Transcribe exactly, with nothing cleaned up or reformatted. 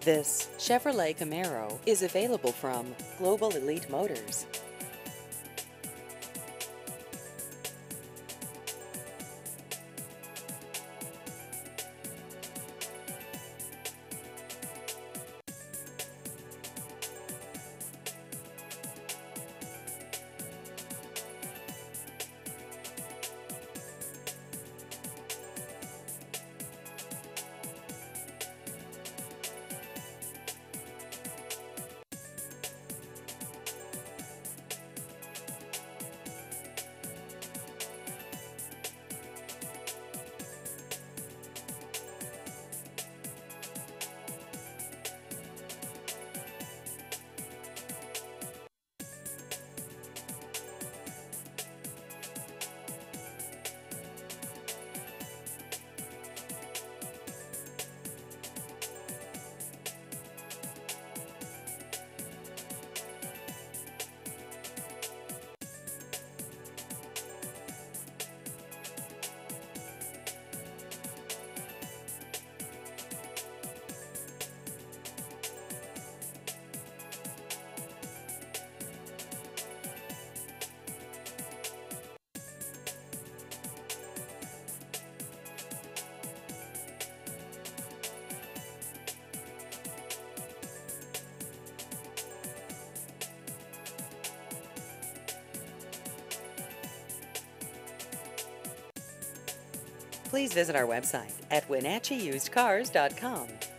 This Chevrolet Camaro is available from Global Elite Motors. Please visit our website at Wenatchee Used Cars dot com.